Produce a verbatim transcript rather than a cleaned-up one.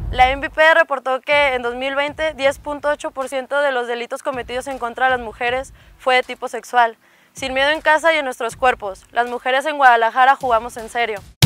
La M V P reportó que en dos mil veinte diez punto ocho por ciento de los delitos cometidos en contra de las mujeres fue de tipo sexual. Sin miedo en casa y en nuestros cuerpos, las mujeres en Guadalajara jugamos en serio.